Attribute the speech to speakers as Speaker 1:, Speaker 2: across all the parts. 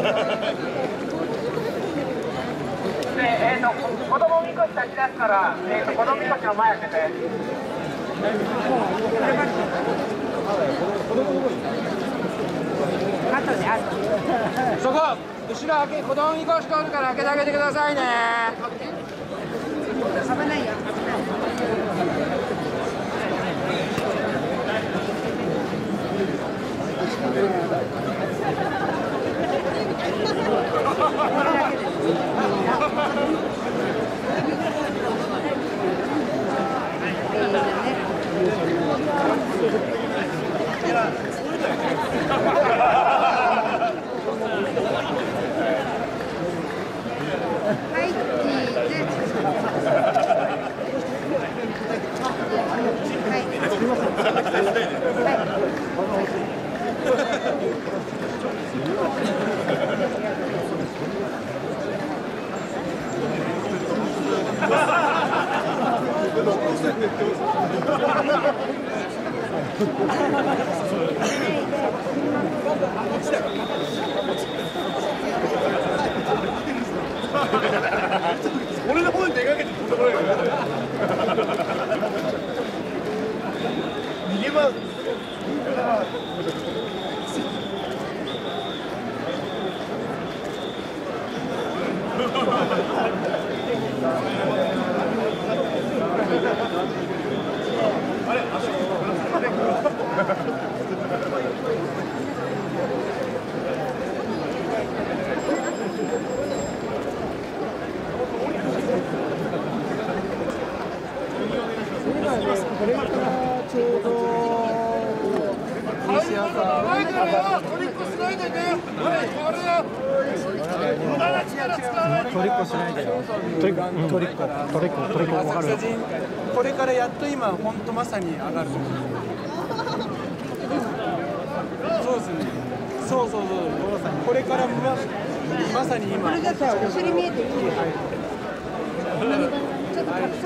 Speaker 1: 子供みこし立ち出すから、子供みこしの前開けて。そこ、後ろ開け、子供みこし通るから開けてあげてくださいね。危ないよ。
Speaker 2: 俺の方に出かけて飛んでこないから逃げます。あれ、これからちょうど西屋さんトリックしないでね。トリックしないでよ。トリック分かる。これからやっと今本当まさに上がる。そうですね。そう。これからまさに今。これだったらお尻見えていい。ちょっと隠そう。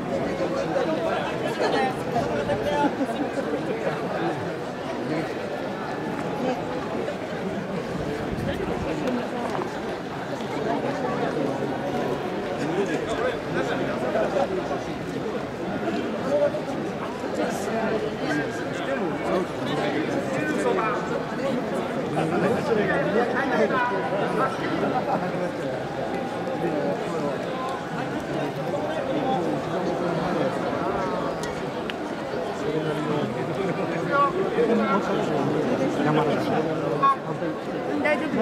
Speaker 2: 大丈夫。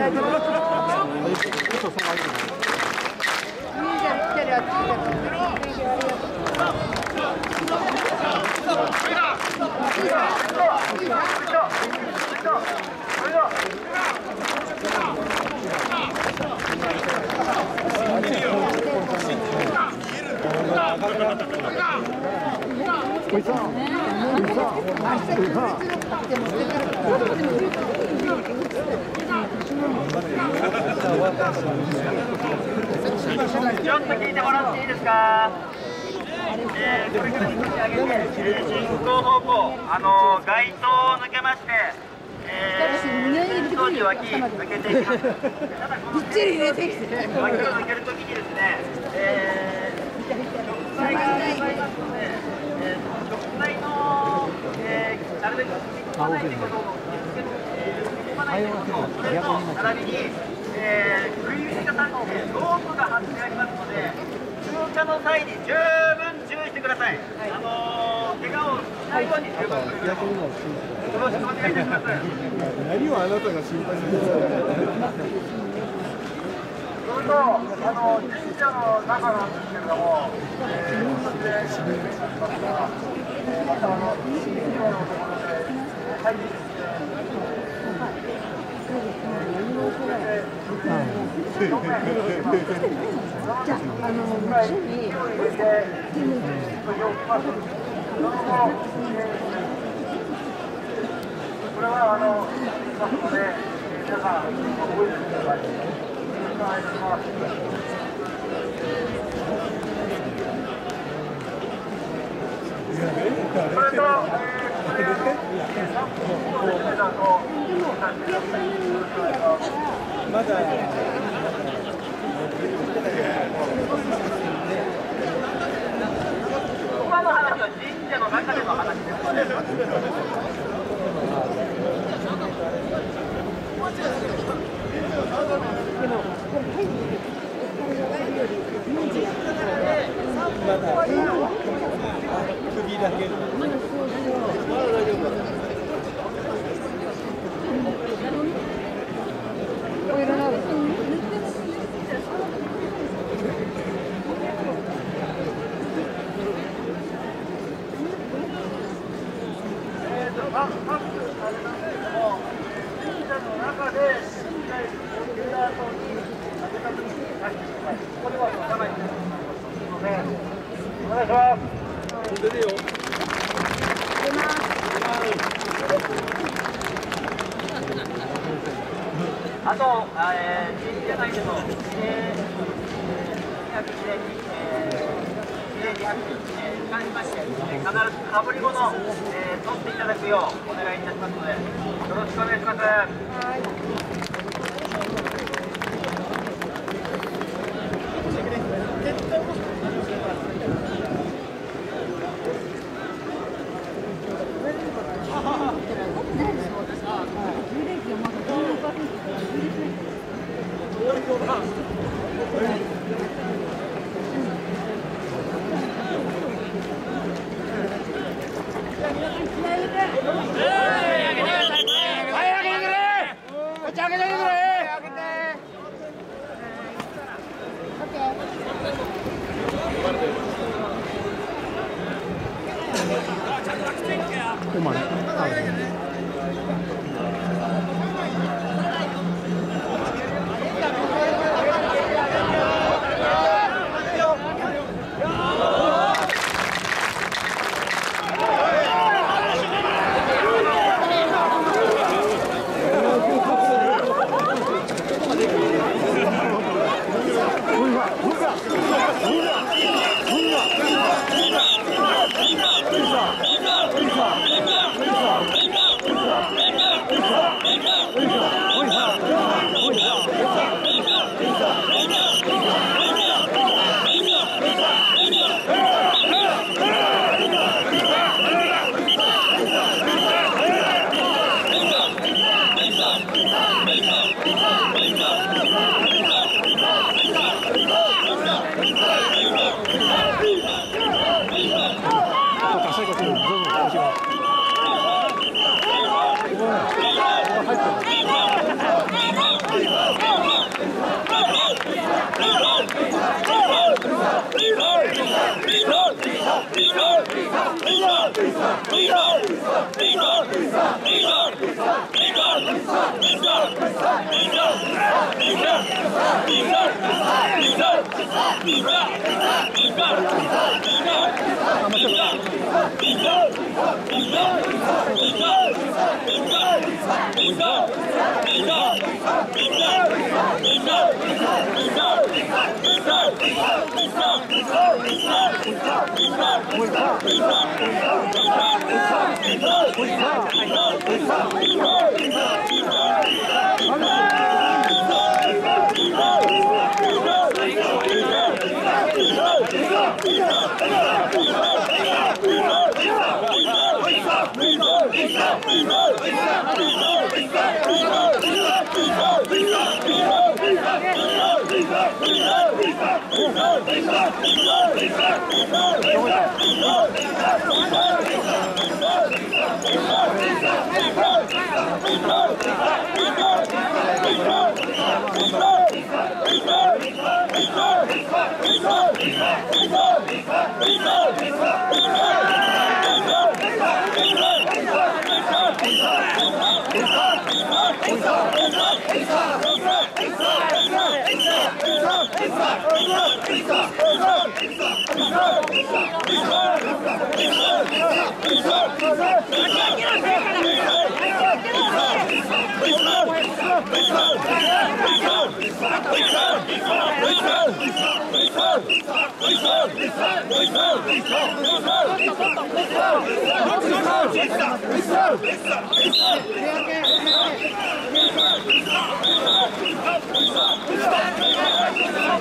Speaker 2: ちょっと聞いてもらっていいですか。これから引き上げて、進行方向、街灯を抜けまして、当時脇抜けていきます。ただこの脇を抜けるときにですね、植栽がありますので、植栽の、なるべく踏み込まないということをそれと並びに、食い入り方のロープが張ってありますので、通過の際に十分注意してください。怪我をしないように十分注意してください。よろしくお願いいたします。 何をあなたが心配するんですか。
Speaker 1: それと、神社の中なんですけれども、また神社のところで入ってきて、じゃあ、町にこれはますので、皆さん覚えてください。よろしくお願いします。それと、これ3分ほどでだと、よろしくお願いします。
Speaker 2: 今の話は神社の中での話です。
Speaker 3: 首だけ。
Speaker 1: お願いします。
Speaker 3: 出てよ。
Speaker 2: あと、神社内でのに関しまして、必ずかぶり物を取っていただくようお願いいたしますので、よろしくお願いします。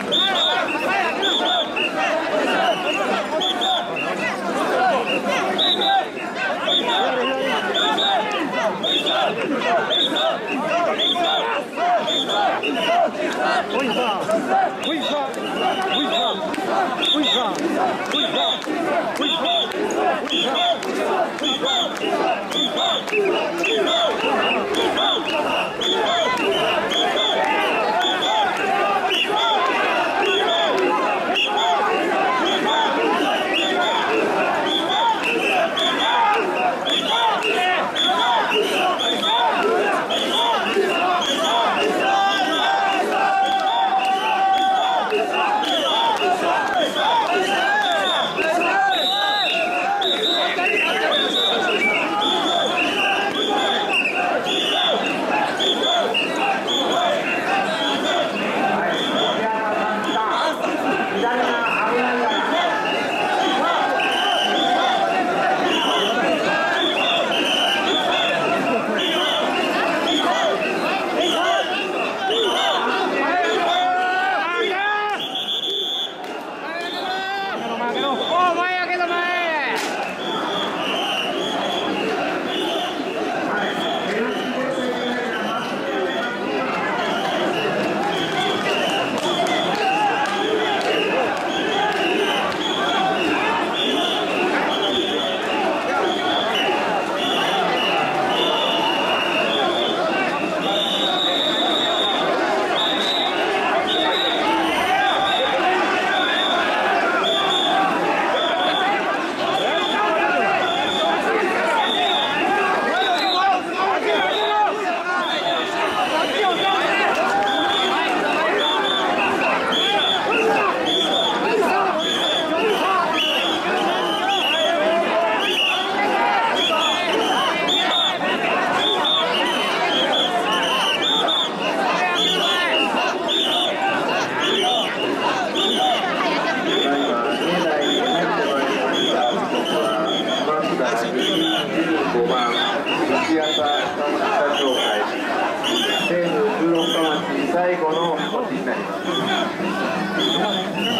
Speaker 1: 西武16番地最後の星になります。